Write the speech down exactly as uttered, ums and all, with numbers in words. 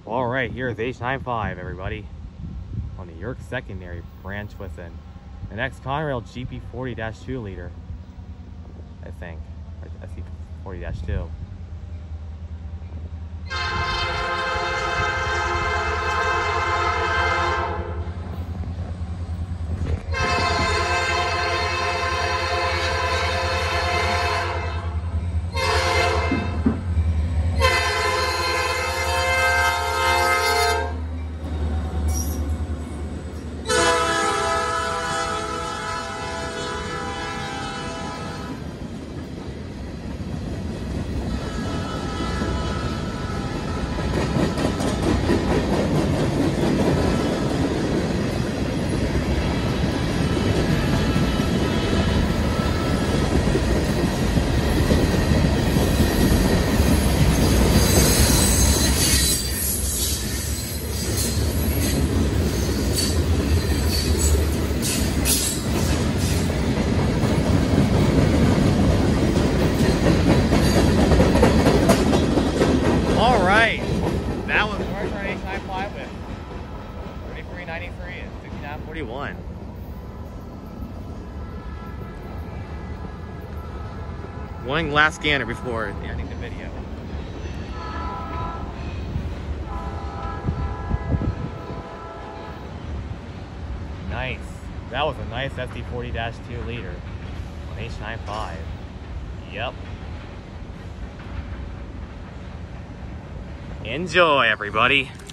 All right, here's H ninety-five, everybody, on the York secondary branch with an, an ex-Conrail G P forty dash two liter, I think, or S C forty dash two. Alright, that was Norfolk Southern H ninety-five with thirty-three ninety-three and fifty-nine forty-one. One last scanner before ending the video. Nice. That was a nice S C forty dash two liter on H ninety-five. Yep. Enjoy, everybody.